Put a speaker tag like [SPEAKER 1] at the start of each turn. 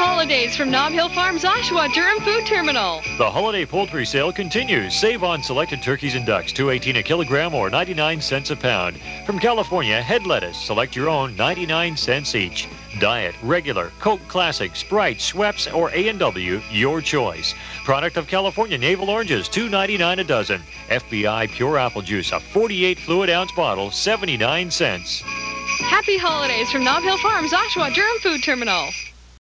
[SPEAKER 1] holidays from Knob Hill Farms, Oshawa, Durham Food Terminal.
[SPEAKER 2] The holiday poultry sale continues. Save on selected turkeys and ducks, $2.18 a kilogram or 99 cents a pound. From California, head lettuce, select your own, 99 cents each. Diet, regular, Coke Classic, Sprite, Schweppes, or A&W, your choice. Product of California navel oranges, $2.99 a dozen. FBI pure apple juice, a 48 fluid ounce bottle, 79 cents.
[SPEAKER 1] Happy holidays from Knob Hill Farms, Oshawa, Durham Food Terminal.